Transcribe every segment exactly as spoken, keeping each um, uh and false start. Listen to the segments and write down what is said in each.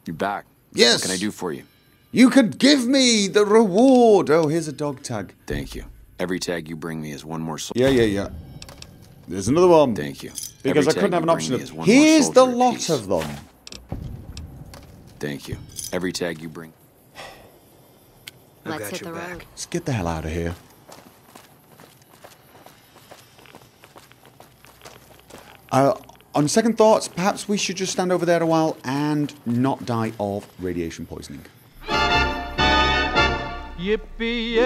You back? Yes. What can I do for you? You could give me the reward. Oh, here's a dog tag. Thank you. Every tag you bring me is one more soul. Yeah, yeah, yeah. There's another one. Thank you. Because Every I couldn't tag have an you option bring me of... is one Here's more the soldier lot apiece. of them. Thank you. Every tag you bring. I've Let's got hit your the back. road. Let's get the hell out of here. Uh, on second thoughts, perhaps we should just stand over there a while and not die of radiation poisoning. Yippee-yay,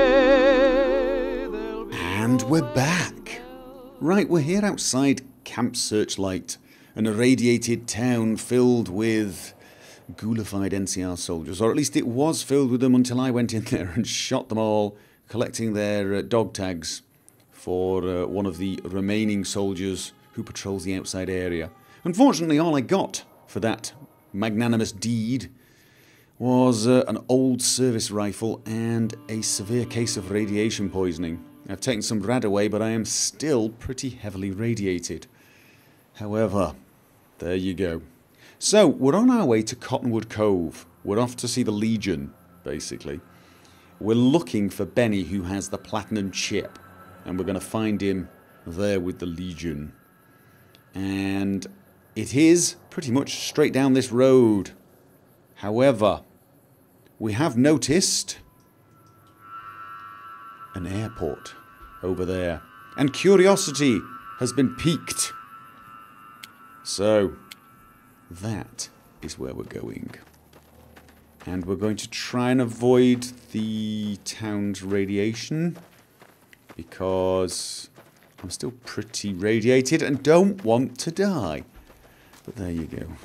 And we're back. Right, we're here outside Camp Searchlight, an irradiated town filled with ghoulified N C R soldiers, or at least it was filled with them until I went in there and shot them all, collecting their uh, dog tags for uh, one of the remaining soldiers who patrols the outside area. Unfortunately, all I got for that magnanimous deed was uh, an old service rifle and a severe case of radiation poisoning. I've taken some rad away, but I am still pretty heavily radiated. However, there you go. So, we're on our way to Cottonwood Cove. We're off to see the Legion, basically. We're looking for Benny, who has the platinum chip, and we're going to find him there with the Legion. And it is pretty much straight down this road. However, we have noticed an airport over there, and curiosity has been piqued. So, that is where we're going. And we're going to try and avoid the town's radiation, because I'm still pretty radiated and don't want to die. But there you go.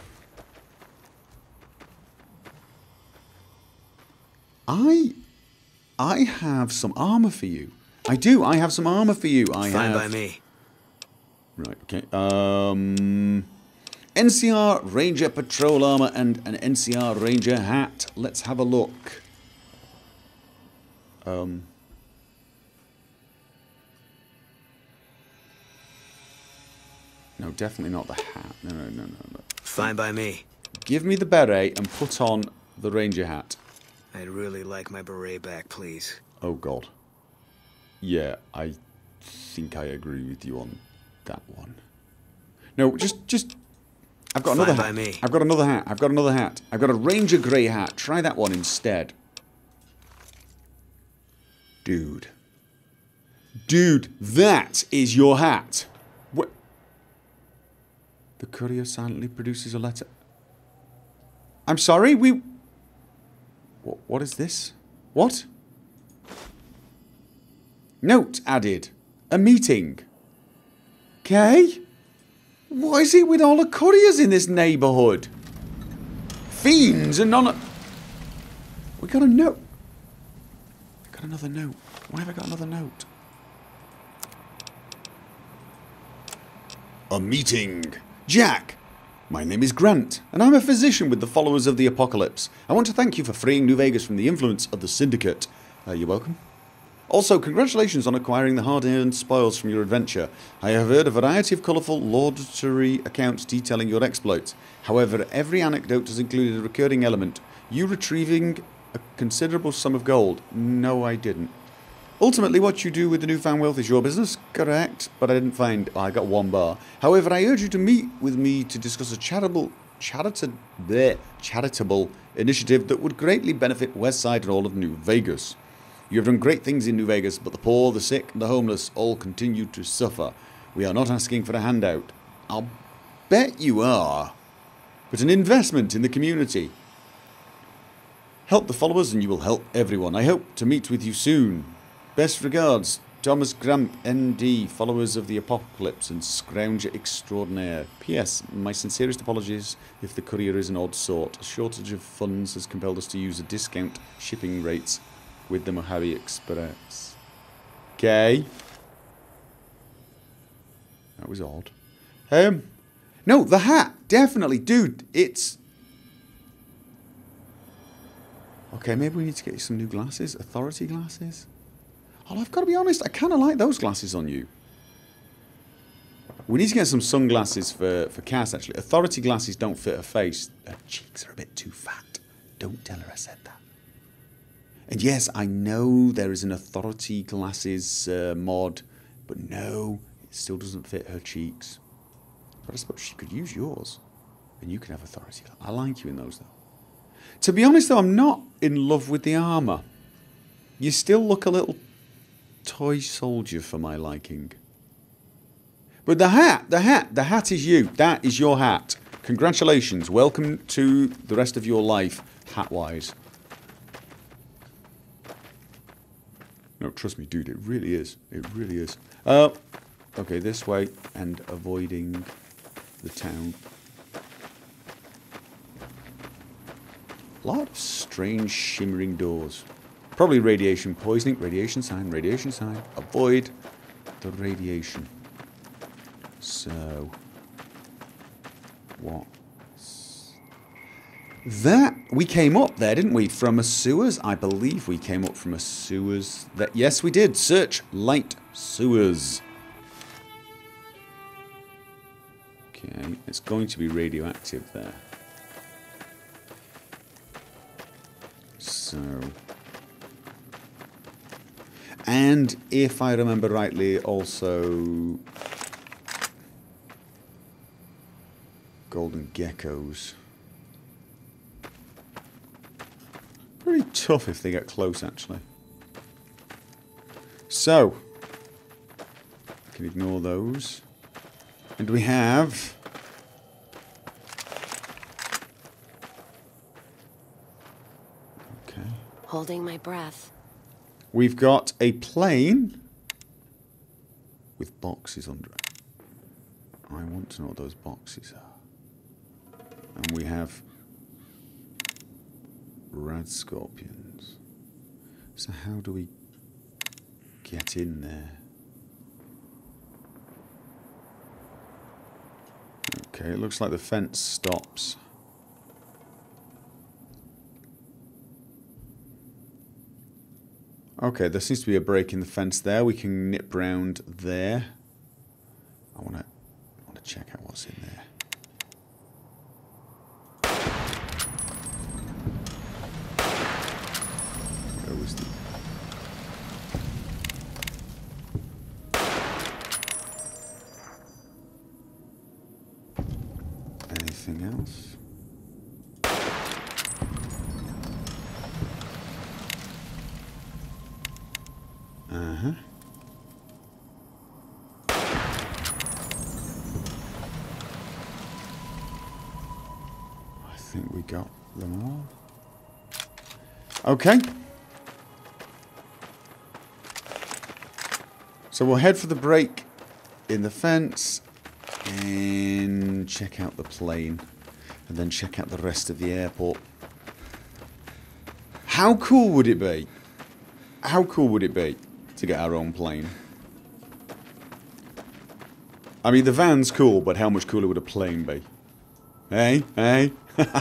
I I have some armor for you. I do. I have some armor for you. I Fine have. by me. Right. Okay. Um. N C R Ranger patrol armor and an N C R Ranger hat. Let's have a look. Um. No, definitely not the hat. No, no, no, no, no. Fine by me. Give me the beret and put on the Ranger hat. I'd really like my beret back, please. Oh God. Yeah, I think I agree with you on that one. No, just, just. I've got Fine another by hat. me. I've got another hat. I've got another hat. I've got a Ranger grey hat. Try that one instead. Dude. Dude, that is your hat. What? The courier silently produces a letter. I'm sorry, we... What, what is this? What? Note added. A meeting. Okay. What is it with all the couriers in this neighbourhood? Fiends and none of... We got a note. We got another note. Why have I got another note? A meeting. Jack, my name is Grant, and I'm a physician with the Followers of the Apocalypse. I want to thank you for freeing New Vegas from the influence of the Syndicate. Uh, you're welcome. Also, congratulations on acquiring the hard-earned spoils from your adventure. I have heard a variety of colourful, laudatory accounts detailing your exploits. However, every anecdote has included a recurring element. You retrieving a considerable sum of gold. No, I didn't. Ultimately, what you do with the newfound wealth is your business, correct? But I didn't find... Oh, I got one bar. However, I urge you to meet with me to discuss a charitable... Charitable... Bleh, charitable initiative that would greatly benefit Westside and all of New Vegas. You have done great things in New Vegas, but the poor, the sick, and the homeless all continue to suffer. We are not asking for a handout. I'll bet you are. But an investment in the community. Help the followers and you will help everyone. I hope to meet with you soon. Best regards, Thomas Gramp, N D, Followers of the Apocalypse and Scrounger Extraordinaire. P S. My sincerest apologies if the courier is an odd sort. A shortage of funds has compelled us to use a discount shipping rates with the Mojave Express. Okay. That was odd. Um, no, the hat, definitely, dude. It's okay. Maybe we need to get you some new glasses, authority glasses. Oh, I've got to be honest. I kind of like those glasses on you. We need to get some sunglasses for, for Cass, actually. Authority glasses don't fit her face. Her cheeks are a bit too fat. Don't tell her I said that. And yes, I know there is an Authority glasses uh, mod, but no, it still doesn't fit her cheeks. But I suppose she could use yours, and you can have Authority. I like you in those, though. To be honest, though, I'm not in love with the armour. You still look a little toy soldier for my liking. But the hat, the hat, the hat is you. That is your hat. Congratulations. Welcome to the rest of your life, hat-wise. No, trust me, dude, it really is. It really is. Uh, okay, this way, and avoiding the town. A lot of strange shimmering doors. Probably radiation poisoning. Radiation sign, radiation sign. Avoid the radiation. So, what? That, we came up there, didn't we? From a sewers? I believe we came up from a sewers. That, yes, we did. Search light sewers. Okay, it's going to be radioactive there. So... And if I remember rightly, also... golden geckos. Pretty tough if they get close, actually. So, I can ignore those. And we have... Okay. Holding my breath. We've got a plane with boxes under it. I want to know what those boxes are. And we have rad scorpions. So how do we get in there? Okay, it looks like the fence stops. Okay, there seems to be a break in the fence there. We can nip round there. I want to want to check out what's in there. Where was the... Anything else? Uh-huh. I think we got them all. Okay. So we'll head for the break in the fence and check out the plane and then check out the rest of the airport. How cool would it be? How cool would it be to get our own plane? I mean, the van's cool, but how much cooler would a plane be? Hey? Hey?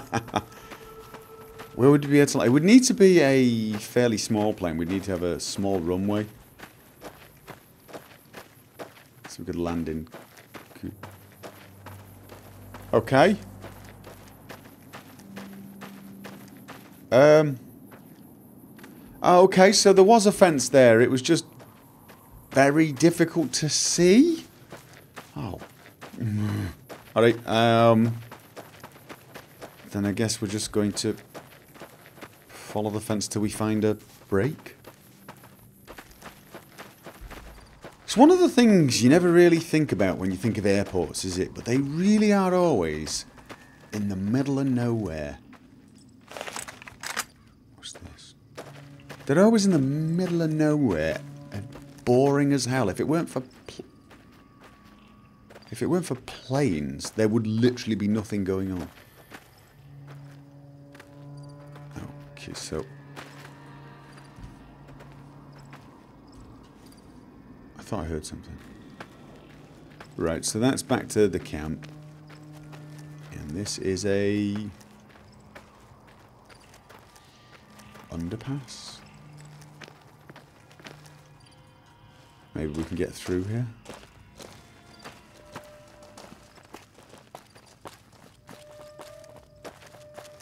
Where would we be able to... It would need to be a fairly small plane. We'd need to have a small runway. So we could land in... Okay. Um... Oh, okay, so there was a fence there. It was just very difficult to see. Oh. Alright, um... then I guess we're just going to follow the fence till we find a break. It's one of the things you never really think about when you think of airports, is it? But they really are always in the middle of nowhere. What's this? They're always in the middle of nowhere and boring as hell. If it weren't for pl if it weren't for planes, there would literally be nothing going on. Okay, so I thought I heard something. Right, so that's back to the camp. And this is a underpass. Maybe we can get through here.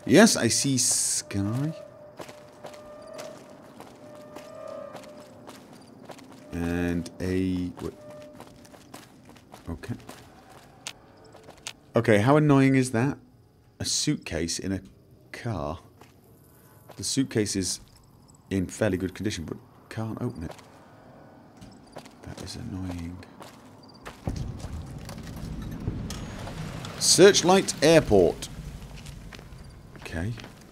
Yes, I see sky. And a... Okay. Okay, how annoying is that? A suitcase in a car. The suitcase is in fairly good condition, but can't open it. That is annoying. Searchlight Airport. Okay.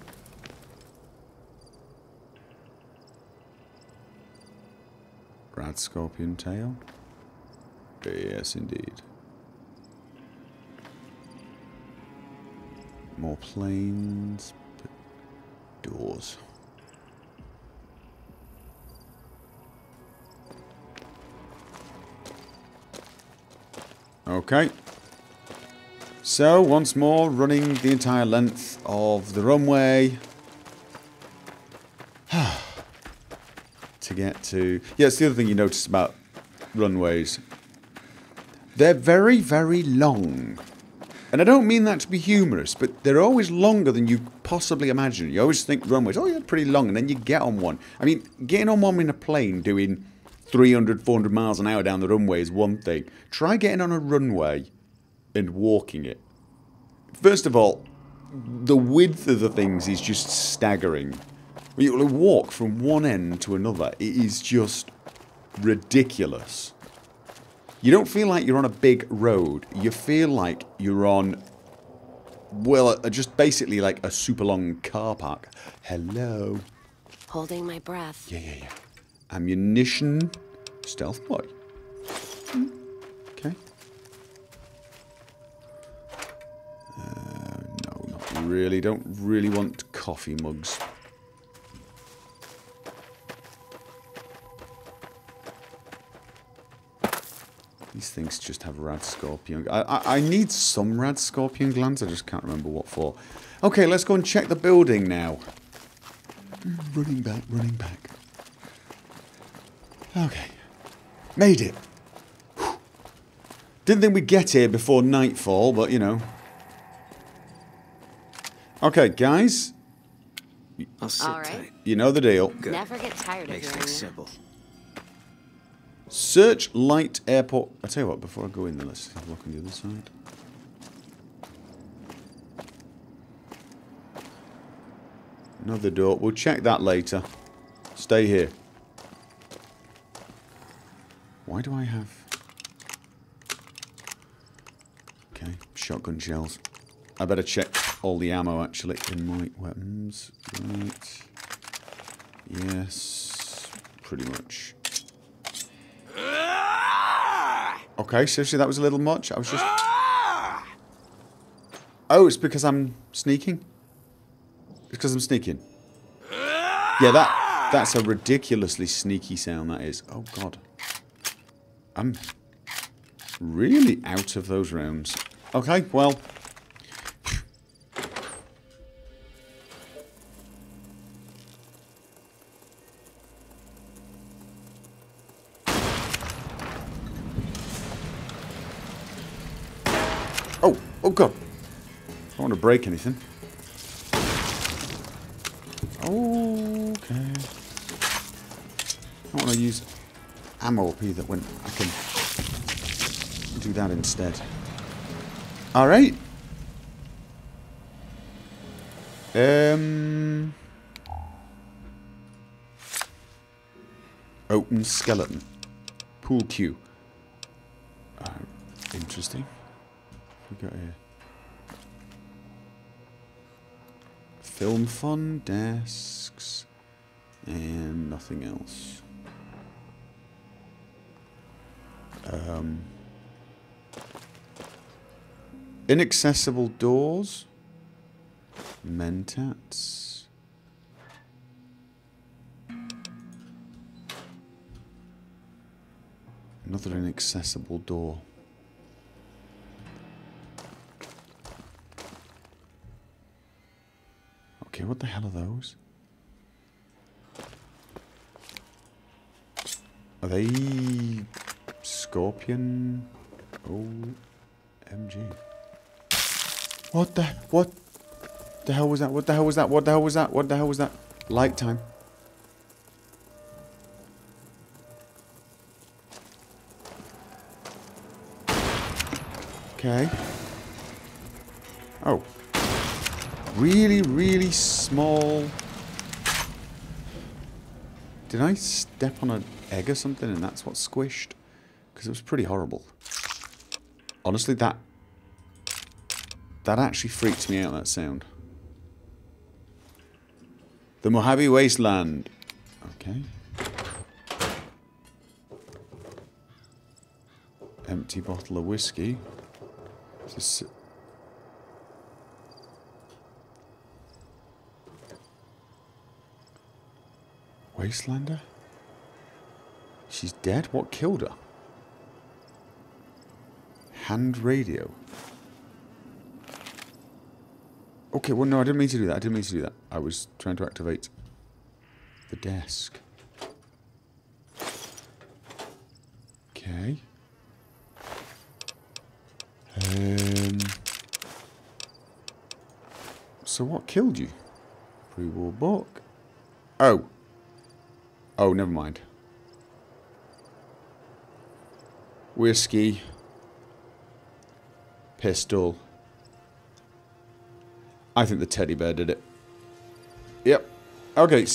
Rad scorpion tail. Yes, indeed. More planes, but doors. Okay. So, once more, running the entire length of the runway. To get to... Yeah, it's the other thing you notice about runways. They're very, very long. And I don't mean that to be humorous, but they're always longer than you possibly imagine. You always think runways, oh yeah, pretty long, and then you get on one. I mean, getting on one in a plane doing three hundred, four hundred miles an hour down the runway is one thing. Try getting on a runway and walking it. First of all, the width of the things is just staggering. You'll walk from one end to another. It is just ridiculous. You don't feel like you're on a big road. You feel like you're on, well, uh, just basically like a super long car park. Hello. Holding my breath. Yeah, yeah, yeah. Ammunition. Stealth boy. Hmm. Okay. Uh, no, not really. Don't really want coffee mugs. These things just have rad scorpion. I, I, I need some rad scorpion glands. I just can't remember what for. Okay, let's go and check the building now. Running back, running back. Okay. Made it. Whew. Didn't think we'd get here before nightfall, but you know. Okay, guys. I'll sit All right. tight. You know the deal. Good. Never get tired of Makes hearing things you. simple. Searchlight Airport. I'll tell you what, before I go in there, let's have a look on the other side. Another door. We'll check that later. Stay here. Why do I have... Okay, shotgun shells. I better check all the ammo, actually, in my weapons. Right. Yes. Pretty much. Okay, seriously, that was a little much. I was just... Oh, it's because I'm sneaking? It's because I'm sneaking. Yeah, that that's a ridiculously sneaky sound, that is. Oh, God. I'm really out of those rounds. Okay, well... Oh, oh God. I don't want to break anything. Okay. I don't want to use ammo up either when I can do that instead. Alright. Um. Open skeleton. Pool cue. Uh, interesting. What we got here? Film fun, desks, and nothing else. Um, inaccessible doors, mentats. Another inaccessible door. Okay, what the hell are those? Are they scorpion? O M G. What the what? The hell was that? What the hell was that? What the hell was that? What the hell was that? Light time. Okay. Oh. Really, really small. Did I step on an egg or something and that's what squished? Because it was pretty horrible. Honestly, that... That actually freaks me out, that sound. The Mojave Wasteland. Okay. Empty bottle of whiskey. Just... Wastelander? She's dead? What killed her? Hand radio. Okay, well no, I didn't mean to do that. I didn't mean to do that. I was trying to activate the desk. Okay. Um... So what killed you? Pre-war book. Oh. Oh, never mind. Whiskey. Pistol. I think the teddy bear did it. Yep. Okay,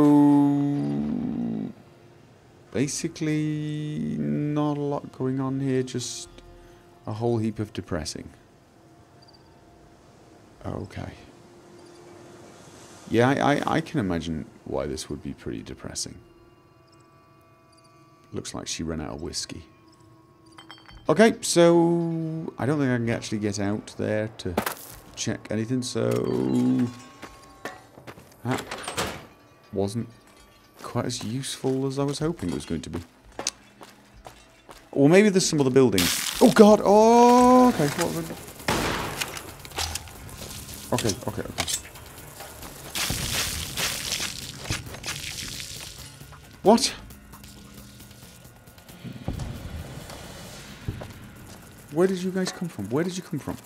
so... Basically, not a lot going on here, just a whole heap of depressing. Okay. Yeah, I, I, I can imagine why this would be pretty depressing. Looks like she ran out of whiskey. Okay, so I don't think I can actually get out there to check anything, so that wasn't quite as useful as I was hoping it was going to be. Or maybe there's some other buildings. Oh god, oh, okay. Okay, okay, okay. What? Where did you guys come from? Where did you come from?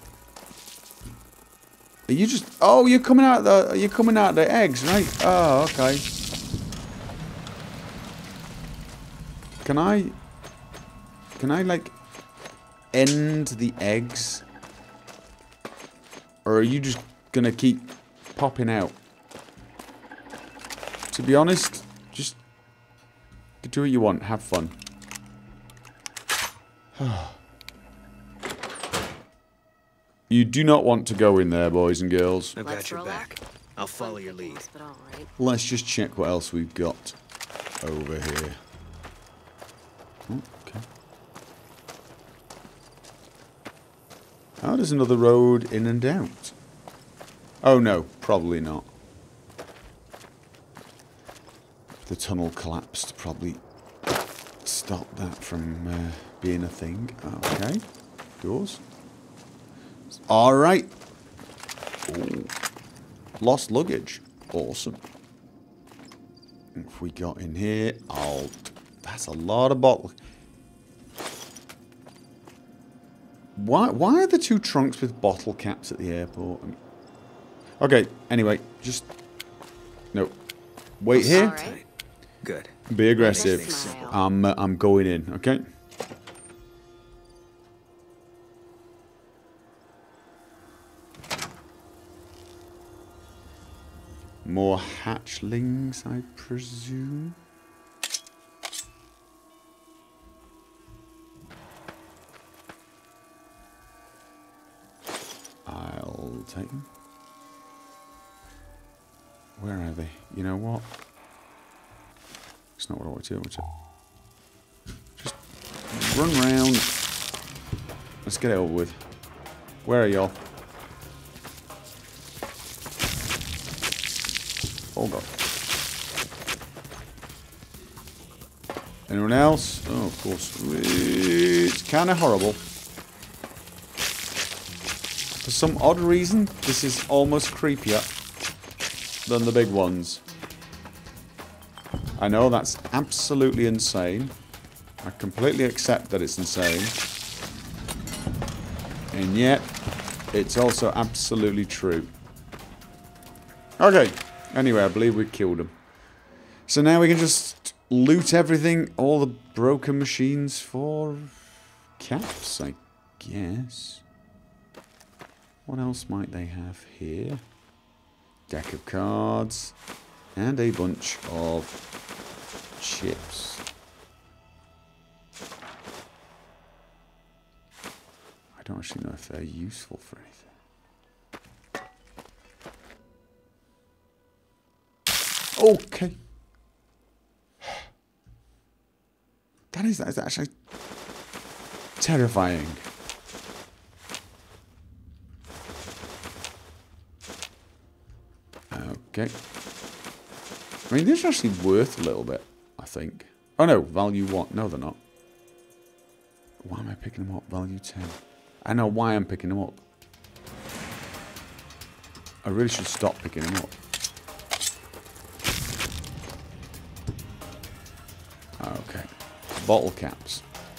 Are you just... Oh, you're coming out the... You're coming out the eggs, right? Oh, okay. Can I... Can I, like... end the eggs? Or are you just gonna keep popping out? To be honest, just... do what you want. Have fun. You do not want to go in there, boys and girls. I've got your back. I'll follow your lead. Let's just check what else we've got over here. Oh, okay. Oh, there's another road in and out. Oh no, probably not. The tunnel collapsed. Probably stopped that from uh, being a thing. Okay. Doors. Alright. Lost luggage. Awesome. What have we got in here? Oh, that's a lot of bottles. Why, why are the two trunks with bottle caps at the airport? Okay, anyway, just... No. Wait here. Right. Good. Be aggressive. I'm, uh, I'm going in, okay? More hatchlings, I presume. I'll take them. Where are they? You know what? It's not what I want to do. I want to just run round. Let's get it over with. Where are y'all? Oh god. Anyone else? Oh, of course. It's kind of horrible. For some odd reason, this is almost creepier than the big ones. I know that's absolutely insane. I completely accept that it's insane. And yet, it's also absolutely true. Okay. Anyway, I believe we killed him. So now we can just loot everything, all the broken machines for caps, I guess. What else might they have here? Deck of cards. And a bunch of chips. I don't actually know if they're useful for anything. Okay. That is, that is actually terrifying. Okay. I mean, these are actually worth a little bit, I think. Oh no, value what? No, they're not. Why am I picking them up? Value ten. I know why I'm picking them up. I really should stop picking them up. Okay. Bottle caps.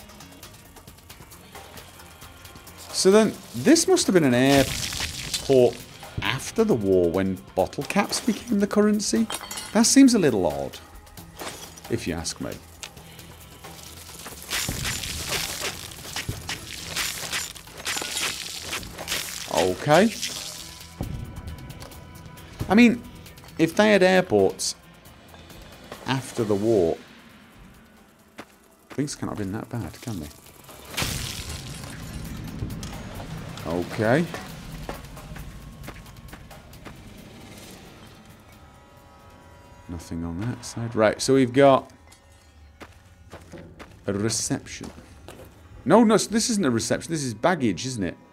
So then, this must have been an airport after the war when bottle caps became the currency. That seems a little odd, if you ask me. Okay. I mean, if they had airports after the war, things can't have been that bad, can they? Okay. Nothing on that side. Right, so we've got a reception. No, no, this isn't a reception. This is baggage, isn't it?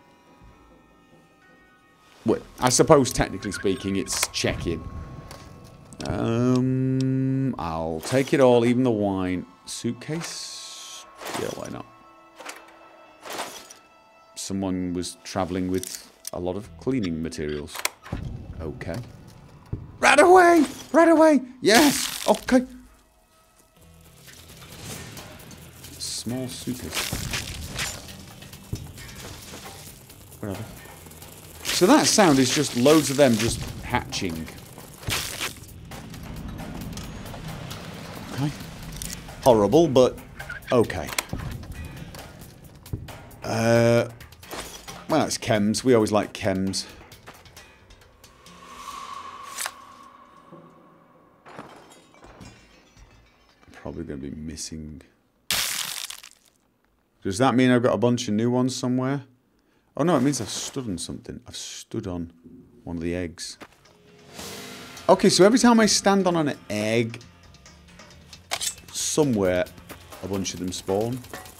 Well, I suppose, technically speaking, it's check-in. Um, I'll take it all, even the wine. Suitcase? Yeah, why not? Someone was travelling with a lot of cleaning materials. Okay. Right away! Right away! Yes! Okay. Small suitcase. Whatever. So that sound is just loads of them just hatching. Okay. Horrible, but okay. Uh, well, it's chems. We always like chems. Probably going to be missing. Does that mean I've got a bunch of new ones somewhere? Oh no, it means I've stood on something. I've stood on one of the eggs. Okay, so every time I stand on an egg, somewhere a bunch of them spawn.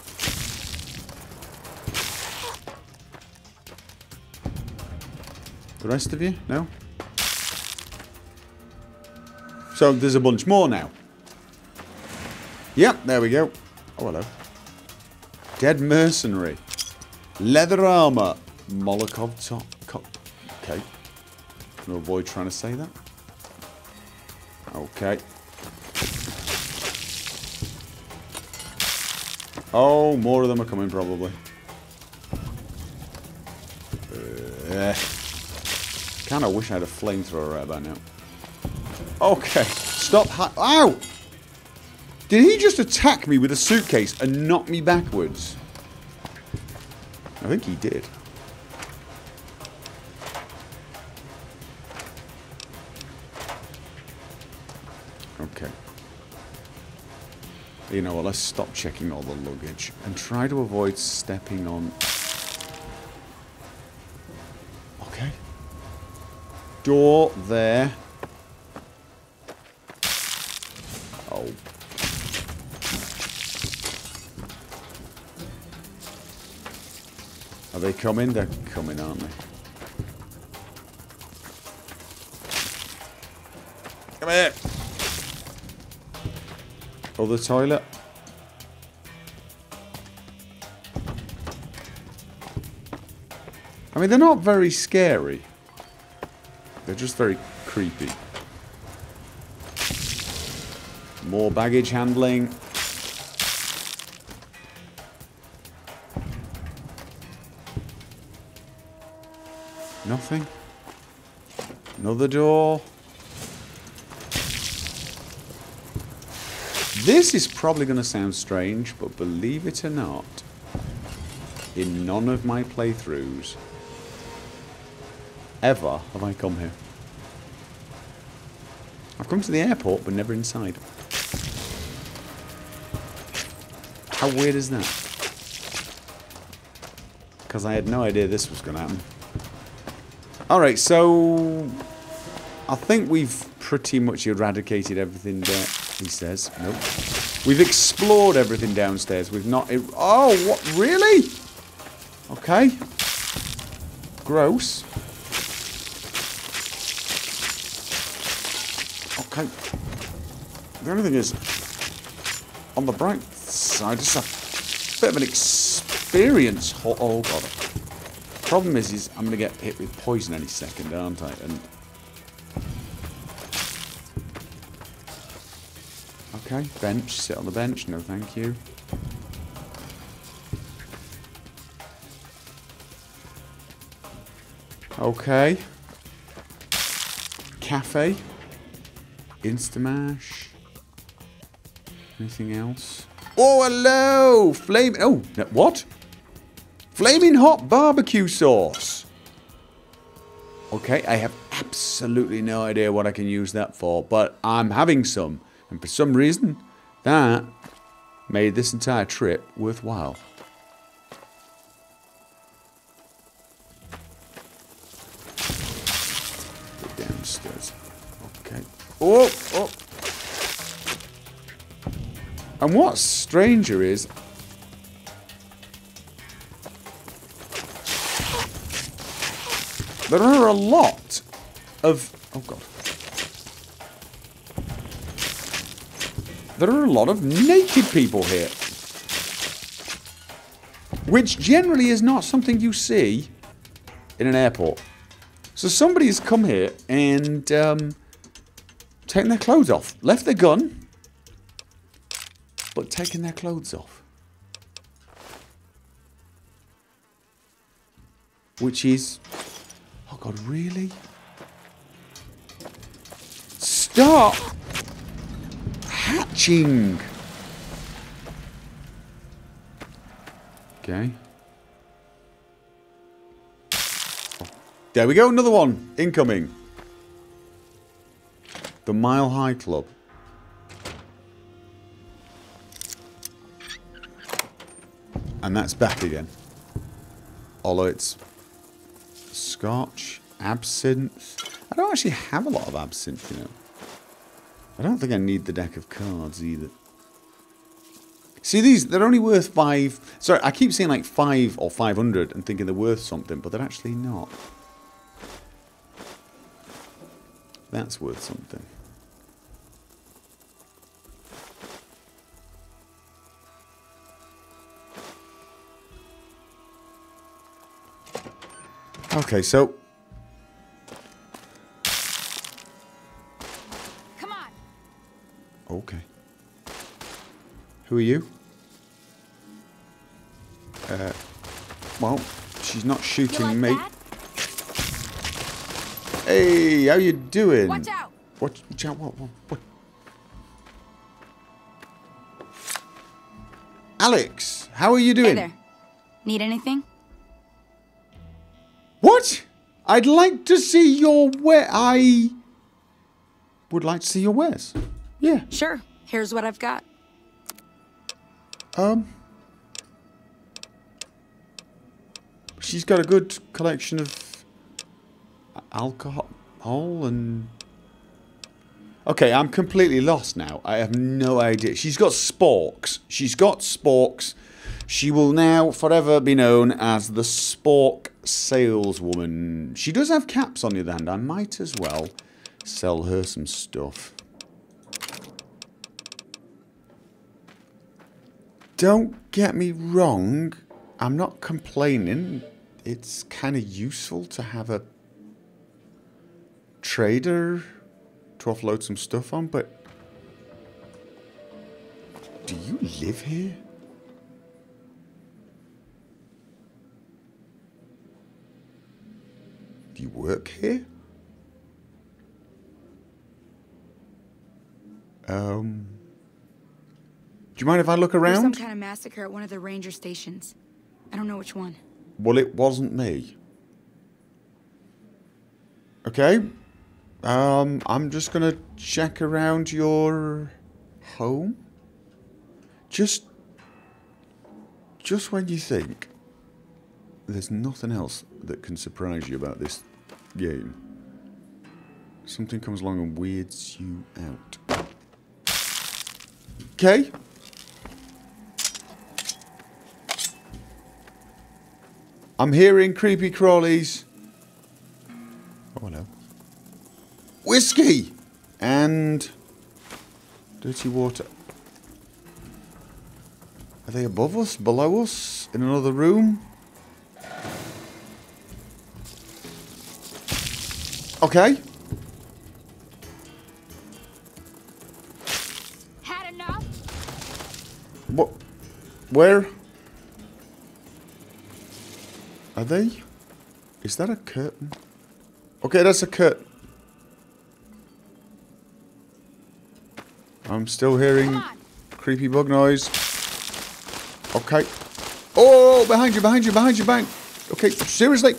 The rest of you? No? So there's a bunch more now. Yep, there we go. Oh, hello. Dead mercenary. Leather armor. Molotov top. Okay. Can avoid trying to say that. Okay. Oh, more of them are coming probably. Uh, kind of wish I had a flamethrower right by now. Okay. Stop. Ow! Did he just attack me with a suitcase and knock me backwards? I think he did. Okay. You know what, let's stop checking all the luggage and try to avoid stepping on... Okay. Door there. Oh. Are they coming? They're coming, aren't they? Come here! Other toilet. I mean, they're not very scary. They're just very creepy. More baggage handling. Nothing. Another door. This is probably going to sound strange, but believe it or not, in none of my playthroughs ever have I come here. I've come to the airport, but never inside. How weird is that? Because I had no idea this was going to happen. Alright, so I think we've pretty much eradicated everything there, he says. Nope. We've explored everything downstairs. We've not... Er oh, what? Really? Okay. Gross. Okay. The only thing is, on the bright side, it's a bit of an experience. Oh, oh god. Problem is, is I'm going to get hit with poison any second, aren't I? And okay, bench. Sit on the bench. No, thank you. Okay. Cafe. Instamash. Anything else? Oh, hello! Flame. Oh, what? Flaming hot barbecue sauce. Okay, I have absolutely no idea what I can use that for, but I'm having some. And for some reason, that made this entire trip worthwhile. Go downstairs. Okay. Oh, oh. And what's stranger is... there are a lot of... oh, God. There are a lot of naked people here. Which generally is not something you see in an airport. So somebody's come here and um, taken their clothes off. Left their gun, but taken their clothes off. Which is... oh god, really? Stop hatching! Okay. Oh, there we go, another one. Incoming. The Mile High Club. And that's back again. Although it's Scotch, absinthe. I don't actually have a lot of absinthe, you know. I don't think I need the deck of cards either. See, these, they're only worth five... sorry, I keep saying like five or five hundred and thinking they're worth something, but they're actually not. That's worth something. Okay, so... come on. okay. Who are you? Uh, well, she's not shooting You like me. that? Hey, how you doing? Watch out. Watch, watch out, what, what, what? Alex, how are you doing? Hey there. Need anything? What? I'd like to see your ware. I would like to see your wares. Yeah. Sure. Here's what I've got. Um. She's got a good collection of alcohol and... okay, I'm completely lost now. I have no idea. She's got sporks. She's got sporks. She will now forever be known as the spork saleswoman. She does have caps, on the other hand. I might as well sell her some stuff. Don't get me wrong. I'm not complaining. It's kind of useful to have a trader to offload some stuff on, but... do you live here? Do you work here? Um... you mind if I look There's some around? kind of massacre at one of the ranger stations. I don't know which one. Well, it wasn't me. Okay. Um, I'm just gonna check around your home. Just, just when you think there's nothing else that can surprise you about this game, something comes along and weirds you out. Okay. I'm hearing creepy crawlies. Oh, hello. Whiskey! And dirty water. Are they above us? Below us? In another room? Okay. Had enough? What? Where? Are they? Is that a curtain? Okay, that's a curtain. I'm still hearing creepy bug noise. Okay. Oh, behind you, behind you, behind you, behind. Okay, seriously.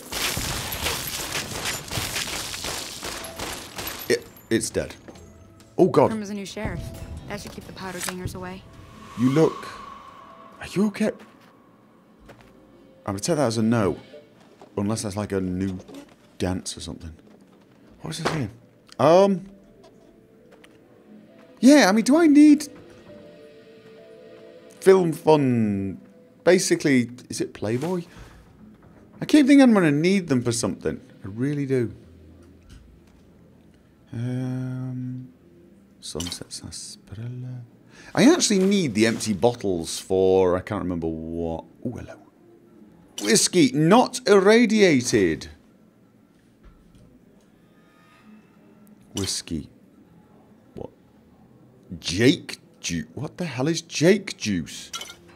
It, it's dead. Oh, God. Room is a new sheriff. That should keep the powder gangers away. You look... Are you okay? I'm going to take that as a no. Unless that's like a new dance or something. What was I saying? Um... Yeah, I mean, do I need... film fun? Basically, is it Playboy? I keep thinking I'm going to need them for something. I really do. Um... Sunset Sarsaparilla. I actually need the empty bottles for... I can't remember what... Oh, hello. Whiskey, not irradiated. Whiskey. What? Jake juice. What the hell is Jake juice?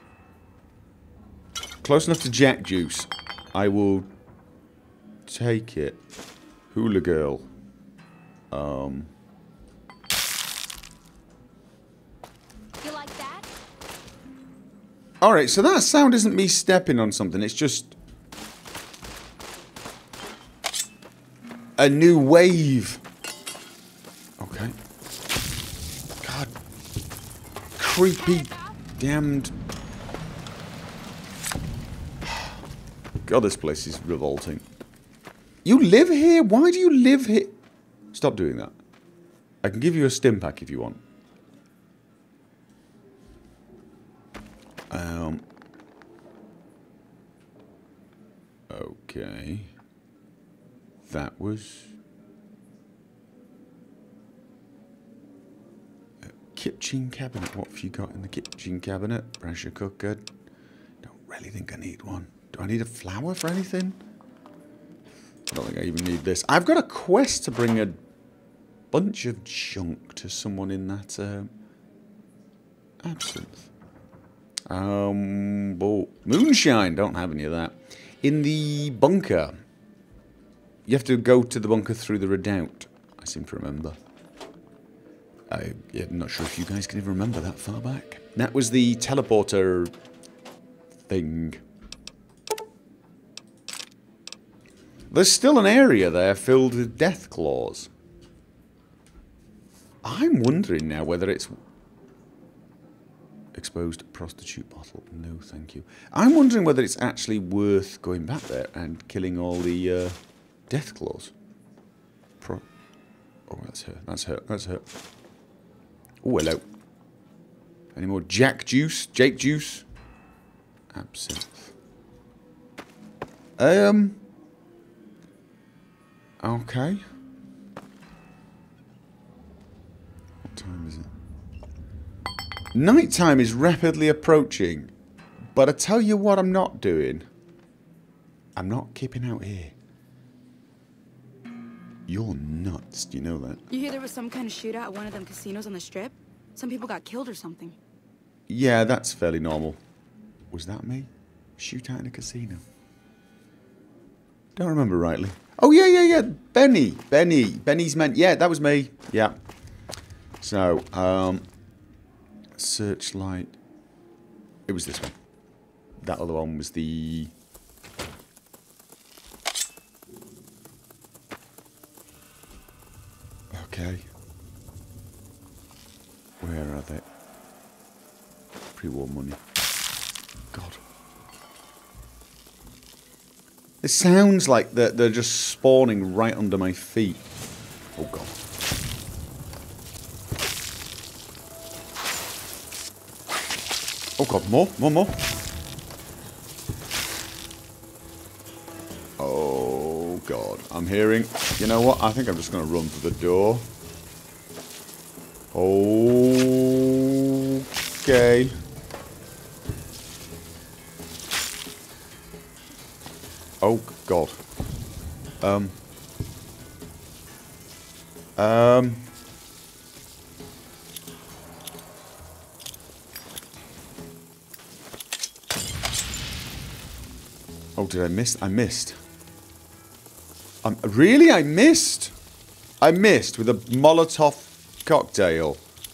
Close enough to Jack juice. I will take it. Hula girl. Um... Alright, so that sound isn't me stepping on something, it's just a new wave. Okay. God. Creepy, damned. God, this place is revolting. You live here? Why do you live here? Stop doing that. I can give you a stim pack if you want. Um. Okay. That was a kitchen cabinet. What have you got in the kitchen cabinet? Pressure cooker. Don't really think I need one. Do I need a flower for anything? I don't think I even need this. I've got a quest to bring a bunch of junk to someone in that um, absinthe. Um, oh, moonshine. Don't have any of that. In the bunker. You have to go to the bunker through the redoubt. I seem to remember. I, yeah, I'm not sure if you guys can even remember that far back. That was the teleporter thing. There's still an area there filled with death claws. I'm wondering now whether it's... Exposed prostitute bottle. No, thank you. I'm wondering whether it's actually worth going back there and killing all the uh, death claws. Pro oh, that's her. That's her. That's her. Oh, hello. Any more Jack juice? Jake juice? Absinthe. Um. Okay. What time is it? Nighttime is rapidly approaching, but I tell you what I'm not doing. I'm not keeping out here. You're nuts, do you know that? You hear there was some kind of shootout at one of them casinos on the strip? Some people got killed or something. Yeah, that's fairly normal. Was that me? Shootout in a casino? Don't remember rightly. Oh, yeah, yeah, yeah. Benny. Benny. Benny's meant... Yeah, that was me. Yeah. So, um... Searchlight. It was this one. That other one was the... Okay. Where are they? Pre-war money. God. It sounds like they're, they're just spawning right under my feet. Oh, God. Oh, God. More, more, more. Oh, God. I'm hearing... You know what? I think I'm just going to run for the door. Okay. Oh, God. Um. Um. Oh, did I miss? I missed. Um, really? I missed? I missed with a Molotov cocktail.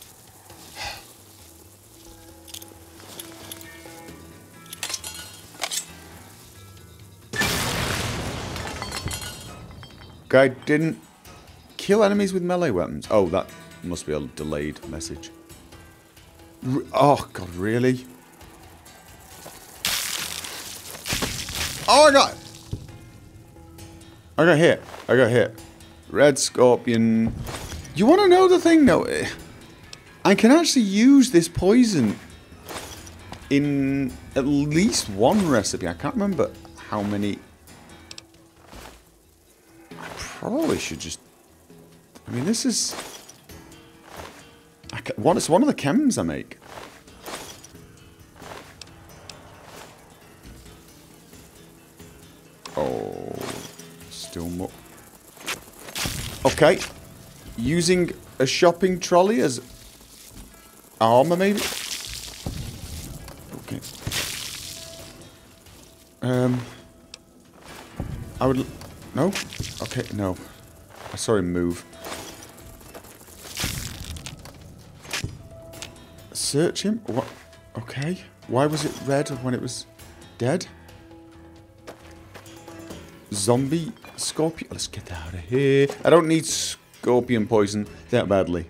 I didn't kill enemies with melee weapons. Oh, that must be a delayed message. R oh, God, really? Oh, I got... I got hit. I got hit. Red Scorpion. You want to know the thing, though? I can actually use this poison in at least one recipe. I can't remember how many... Probably should just... I mean, this is... I can, one, it's one of the chems I make. Oh... Still more... Okay. Using a shopping trolley as... armor, maybe? Okay. Um... I would... No? Okay, no. I saw him move. Search him? What? Okay. Why was it red when it was dead? Zombie scorpion. Let's get out of here. I don't need scorpion poison that badly.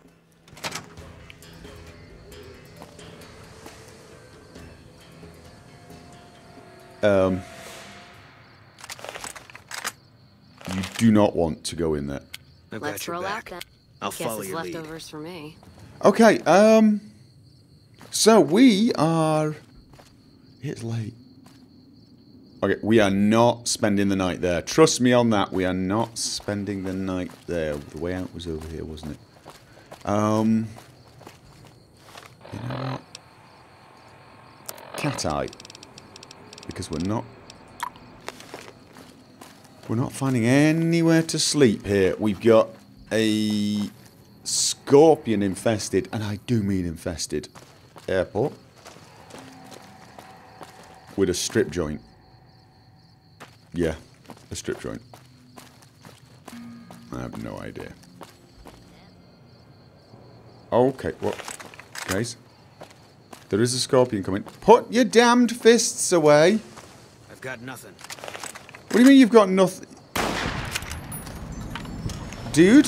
Um... You do not want to go in there. I've Let's got your roll back. out then. I'll Guess follow it's your lead. leftovers for me. Okay, um... So, we are... It's late. Okay, we are not spending the night there. Trust me on that. We are not spending the night there. The way out was over here, wasn't it? Um... You know what? Cat eye. Because we're not... We're not finding anywhere to sleep here. We've got a scorpion infested, and I do mean infested, airport with a strip joint. Yeah, a strip joint. I have no idea. Okay, what? Guys, there is a scorpion coming. Put your damned fists away. I've got nothing. What do you mean you've got nothing? Dude?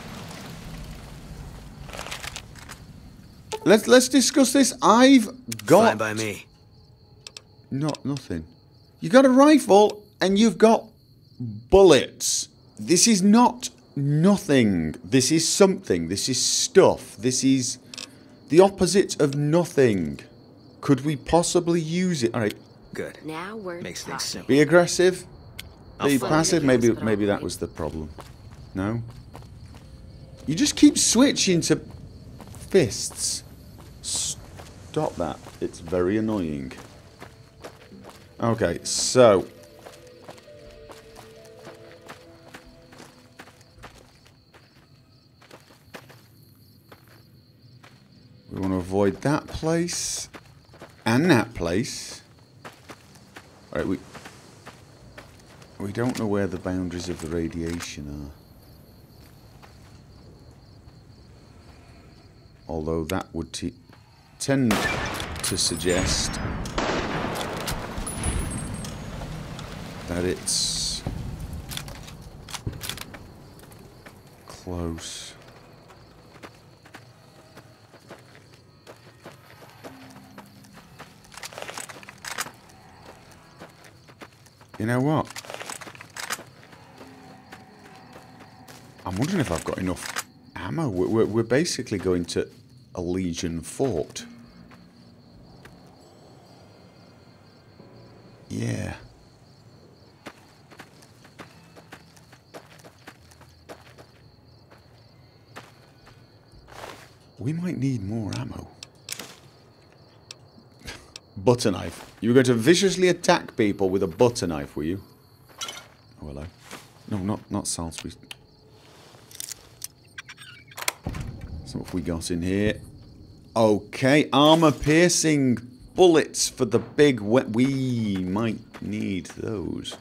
Let's let's discuss this. I've got Fine by me. Not nothing. You got a rifle and you've got bullets. This is not nothing. This is something. This is stuff. This is the opposite of nothing. Could we possibly use it? Alright. Good. Now we're Makes things talking. simple. Be aggressive. I'll Be follow passive. you. Maybe Yes, but maybe that alright. was the problem. No? You just keep switching to fists. Stop that. It's very annoying. Okay, so... We want to avoid that place. And that place. Alright, we... We don't know where the boundaries of the radiation are. Although that would te tend... to suggest that it's close. You know what? I'm wondering if I've got enough ammo. We're, we're basically going to a Legion fort. Yeah. We might need more ammo. Butter knife. You were going to viciously attack people with a butter knife, were you? Oh, hello. No, not, not Salisbury. So what have we got in here? Okay, armor-piercing bullets for the big we We might need those.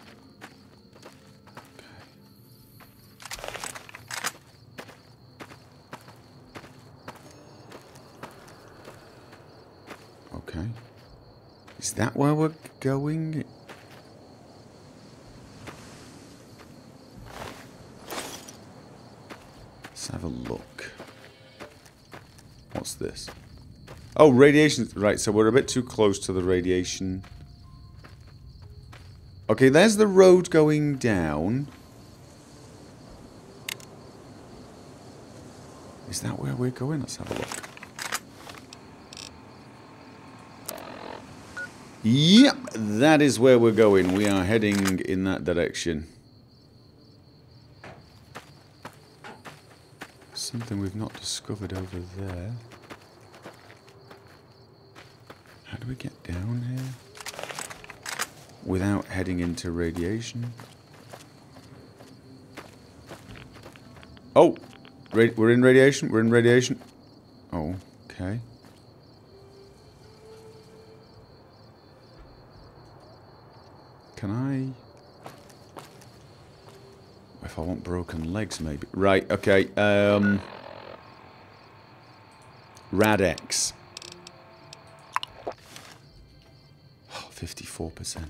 Okay. Okay. Is that where we're going? Let's have a look. What's this? Oh, radiation. Right, so we're a bit too close to the radiation. Okay, there's the road going down. Is that where we're going? Let's have a look. Yep, that is where we're going. We are heading in that direction. Something we've not discovered over there. How do we get down here? Without heading into radiation? Oh! Ra- we're in radiation? We're in radiation? Oh, okay. Can I... If I want broken legs, maybe. Right, okay. Um, Rad-X. Oh, fifty-four percent.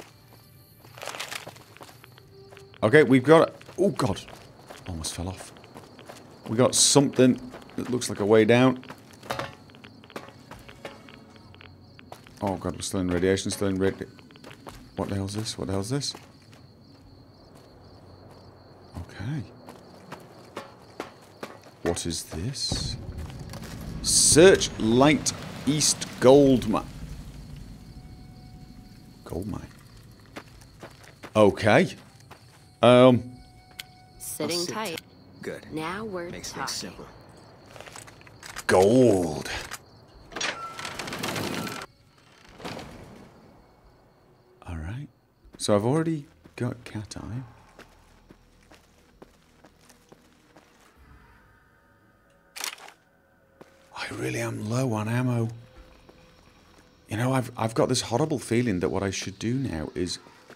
Okay, we've got... Oh, God. Almost fell off. We got something that looks like a way down. Oh, God, we're still in radiation, still in radiation. What the hell's this? What the hell's this? Okay. What is this? Searchlight East Gold Mine. Gold mine. Okay. Um. Sitting sit tight. tight. Good. Now we're Makes things talking. simple. Gold. Alright. So I've already got cat eye. I really am low on ammo. You know, I've I've got this horrible feeling that what I should do now is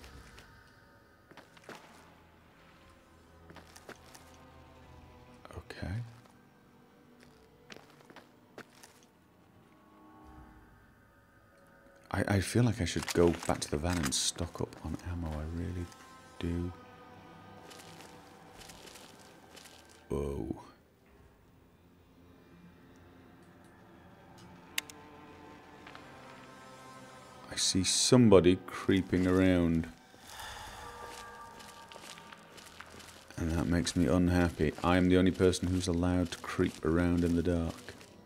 okay. I, I feel like I should go back to the van and stock up on ammo. I really do. Whoa. I see somebody creeping around. And that makes me unhappy. I am the only person who's allowed to creep around in the dark.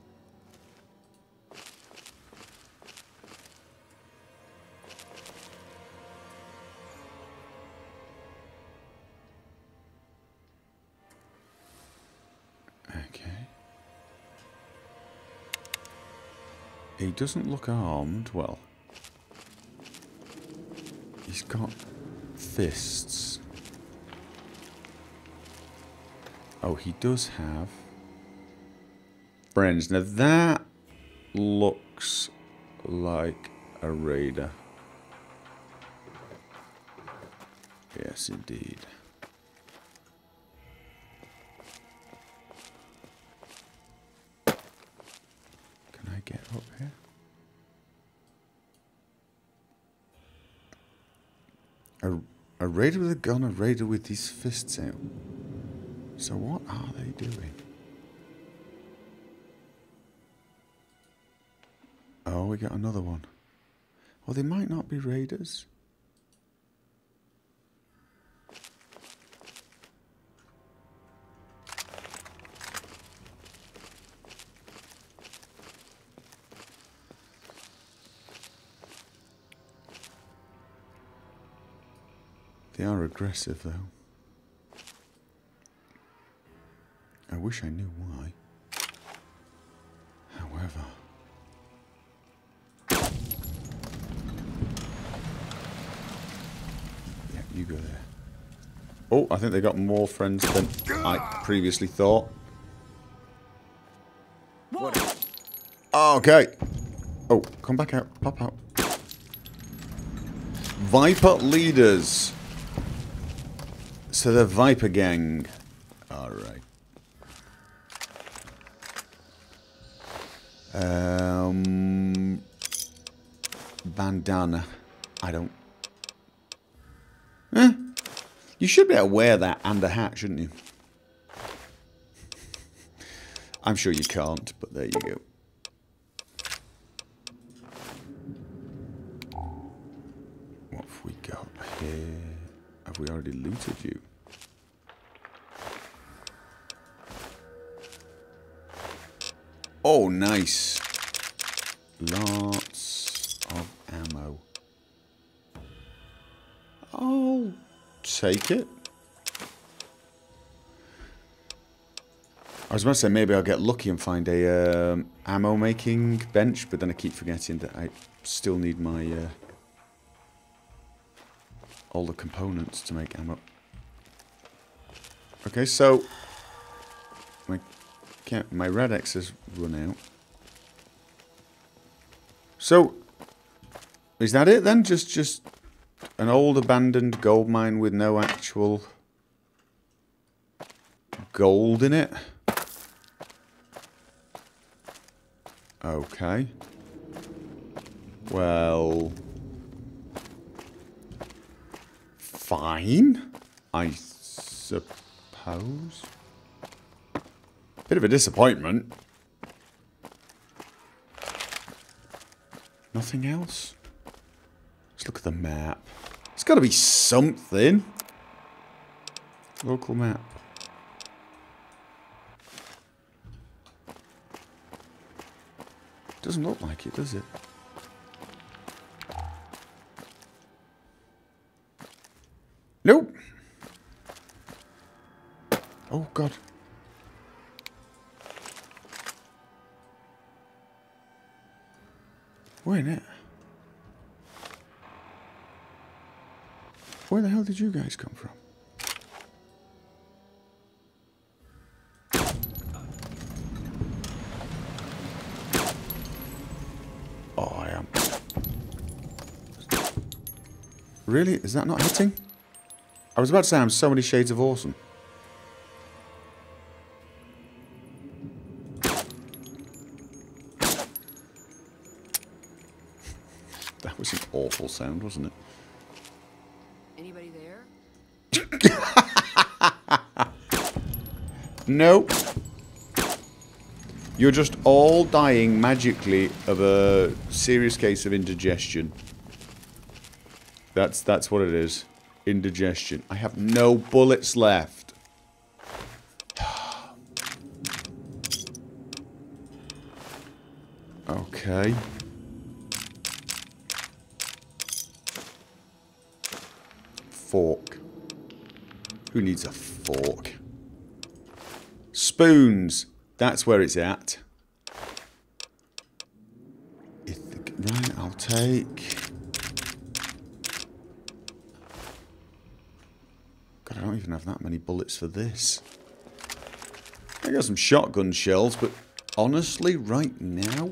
Okay. He doesn't look armed. Well, he's got fists. Oh, he does have friends. Now that looks like a raider. Yes, indeed. Can I get up here? A, a raider with a gun, a raider with his fists out. So what are they doing? Oh, we got another one. Well, they might not be raiders. They are aggressive, though. I wish I knew why. However... Yeah, you go there. Oh, I think they got more friends than I previously thought. Okay. Oh, come back out. Pop out. Viper leaders. So the Viper gang. Alright. Um, bandana. I don't... Eh? You should be able to wear that and a hat, shouldn't you? I'm sure you can't, but there you go. What have we got here? Have we already looted you? Oh, nice. Lots of ammo. I'll take it. I was about to say maybe I'll get lucky and find a um, ammo making bench, but then I keep forgetting that I still need my uh, all the components to make ammo. Okay, so my can't, my red X has run out. So is that it then? Just just an old abandoned gold mine with no actual gold in it? Okay. Well, fine, I suppose. Bit of a disappointment. Nothing else? Let's look at the map. It's got to be something. Local map. Doesn't look like it, does it? Nope. Oh, God. Wait a minute. Where the hell did you guys come from? Oh, I am. Really? Is that not hitting? I was about to say I'm so many shades of awesome. That was an awful sound, wasn't it? Anybody there? Nope. You're just all dying magically of a serious case of indigestion. That's that's what it is. Indigestion. I have no bullets left. Okay. Fork. Who needs a fork? Spoons. That's where it's at. If the, right, I'll take... God, I don't even have that many bullets for this. I got some shotgun shells, but honestly, right now...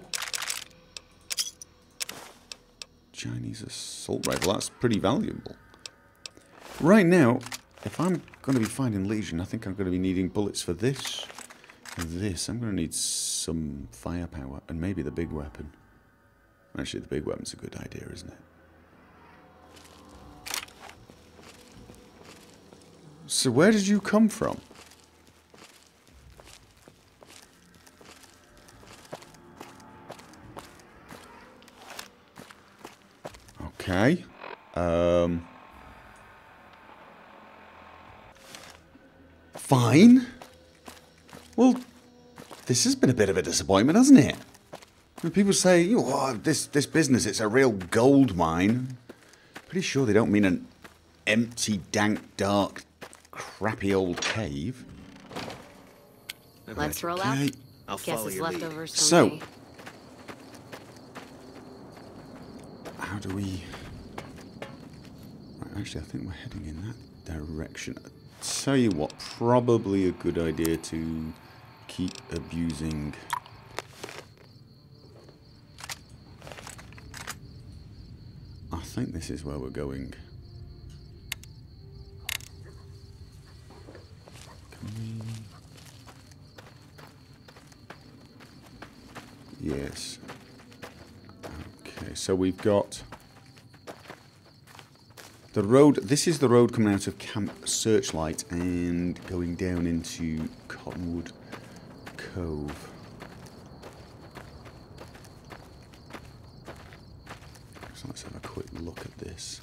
Chinese assault rifle, that's pretty valuable. Right now, if I'm going to be finding Legion, I think I'm going to be needing bullets for this. This, I'm going to need some firepower and maybe the big weapon. Actually, the big weapon's a good idea, isn't it? So where did you come from? Okay. Um. Fine. Well, this has been a bit of a disappointment, hasn't it? When people say, oh, this, this business, it's a real gold mine. Pretty sure they don't mean an empty, dank, dark, crappy old cave. Let's roll out. Okay. I'll Guess follow it's your lead. leftovers from So- me. How do we... Right, actually, I think we're heading in that direction. I tell you what, probably a good idea to keep abusing... I think this is where we're going. Can we... Yes. Okay, so we've got the road. This is the road coming out of Camp Searchlight and going down into Cottonwood Cove. So let's have a quick look at this.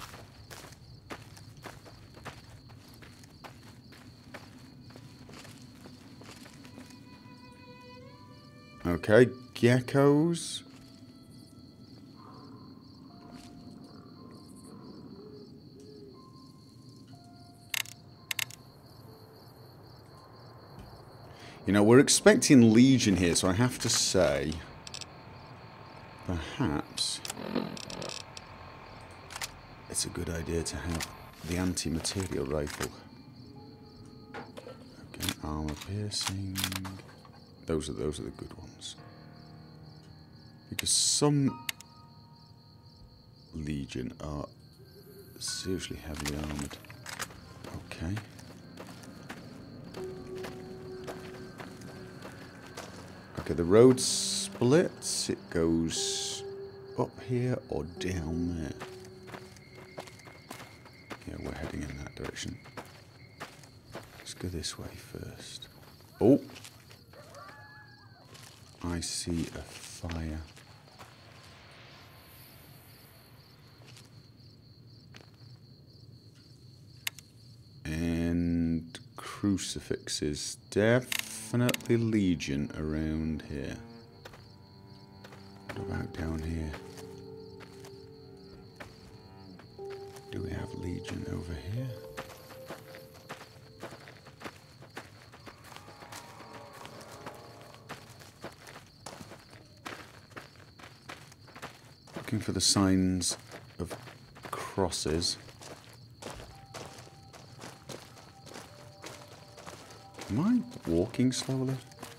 Okay, geckos. You know, we're expecting Legion here, so I have to say, perhaps it's a good idea to have the anti-material rifle. Okay, armor piercing. Those are those are the good ones. Because some Legion are seriously heavily armored. Okay. Okay, the road splits. It goes up here or down there. Yeah, we're heading in that direction. Let's go this way first. Oh! I see a fire. And crucifixes. Definitely Legion around here. What about down here? Do we have Legion over here? Looking for the signs of crosses. Am I walking slowly?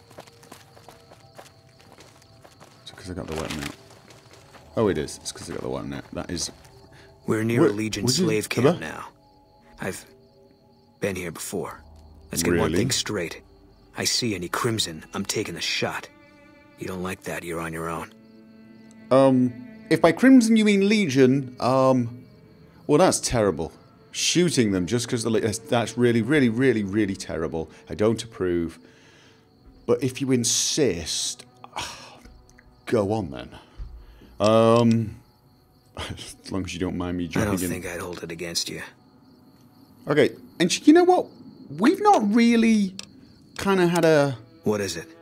It's because I got the weapon out. Oh, it is. It's because I got the weapon out. That is... We're near Where- a Legion was it- slave camp Abba? now. I've been here before. Let's get one Really? thing straight. I see any Crimson, I'm taking a shot. You don't like that, you're on your own. Um, if by Crimson you mean Legion, um, well, that's terrible. Shooting them just because the Le- that's- that's really, really, really, really terrible. I don't approve. But if you insist, go on then. Um, as long as you don't mind me I jumping don't in. think I'd hold it against you. Okay, and sh- you know what? We've not really kind of had a... What is it?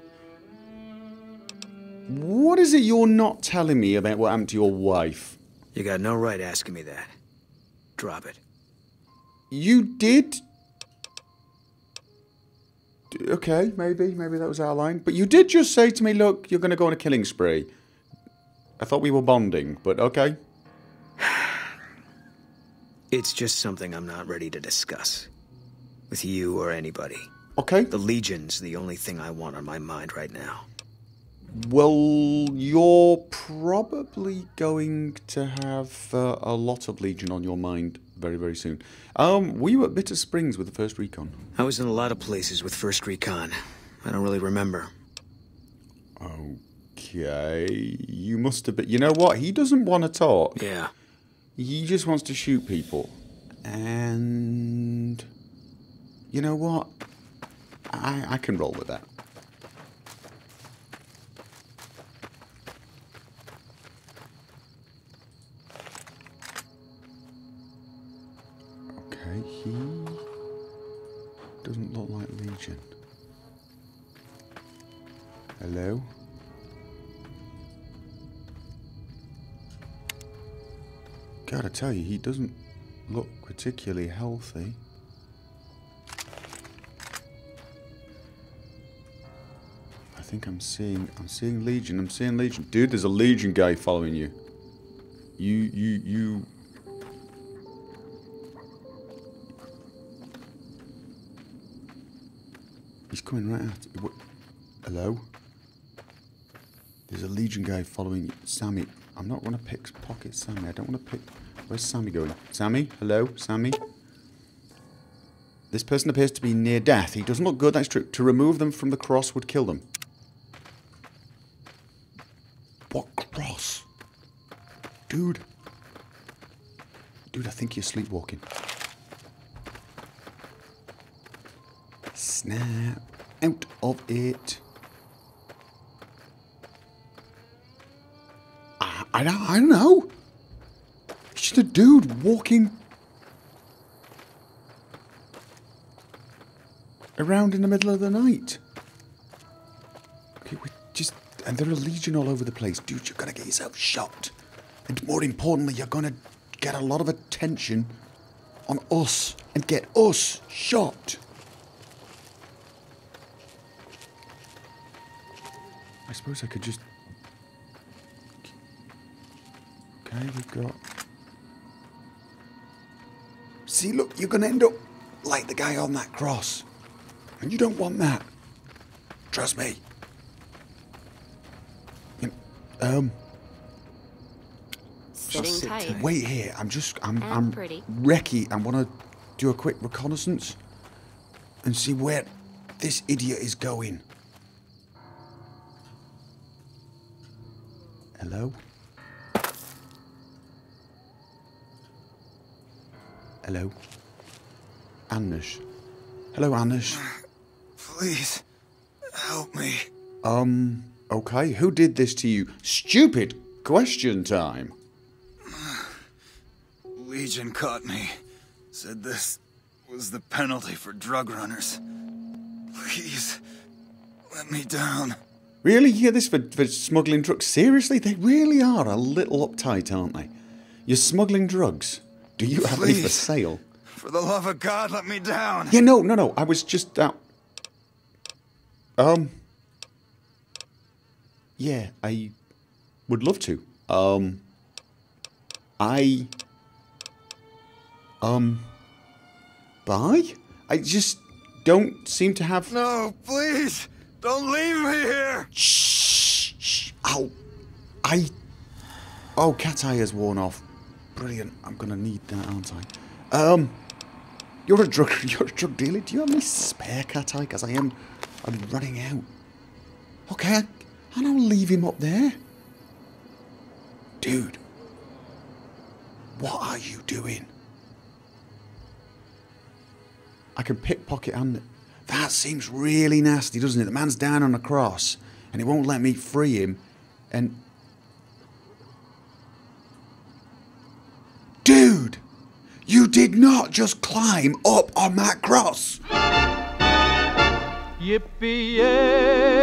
What is it you're not telling me about what happened to your wife? You got no right asking me that. Drop it. You did... D- Okay, maybe, maybe that was our line. But you did just say to me, look, you're going to go on a killing spree. I thought we were bonding, but okay. It's just something I'm not ready to discuss. With you or anybody. Okay. The Legion's the only thing I want on my mind right now. Well, you're probably going to have uh, a lot of Legion on your mind very, very soon. Um, were you at Bitter Springs with the first recon? I was in a lot of places with First Recon. I don't really remember. Okay, you must have been... You know what? He doesn't want to talk. Yeah. He just wants to shoot people. And... You know what? I, I can roll with that. Okay, he doesn't look like Legion. Hello? Gotta tell you, he doesn't look particularly healthy. I think I'm seeing, I'm seeing Legion, I'm seeing Legion. Dude, there's a Legion guy following you. You, you, you... He's coming right at you. Hello? There's a Legion guy following you. Sammy, I'm not going to pick pocket Sammy. I don't want to pick... Where's Sammy going? Sammy? Hello? Sammy? This person appears to be near death. He doesn't look good, that's true. To remove them from the cross would kill them. What cross? Dude. Dude, I think you're sleepwalking. Snap out of it. I, I, don't, I don't know. It's just a dude walking around in the middle of the night. Okay, we just... And there are Legion all over the place. Dude, you're gonna get yourself shot. And more importantly, you're gonna get a lot of attention on us and get us shot. I suppose I could just... Okay, we've got... See, look, you're gonna end up like the guy on that cross. And you don't want that. Trust me. Um... Sitting tight. Wait here, I'm just... I'm... And I'm pretty. recce. I want to do a quick reconnaissance and see where this idiot is going. Hello? Hello? Anish. Hello, Anish. Please, help me. Um, okay. Who did this to you? Stupid question time. Legion caught me. Said this was the penalty for drug runners. Please, let me down. Really? You hear this for, for smuggling drugs? Seriously? They really are a little uptight, aren't they? You're smuggling drugs. Do you have any for Please. sale? For the love of God, let me down. Yeah, no, no, no. I was just out. Um. Yeah, I would love to. Um. I. Um. Buy? I just don't seem to have. No, please, don't leave me here. Shh, shh. Ow. I. Oh, cat eye has worn off. Brilliant. I'm gonna need that, aren't I? Um. You're a drug. You're a drug dealer. Do you have any spare cat eye? Because I am. I'm running out. Okay, I, and I'll leave him up there. Dude. What are you doing? I can pickpocket and... That seems really nasty, doesn't it? The man's down on a cross, and he won't let me free him, and... Dude! You did not just climb up on that cross! Yippee-yay!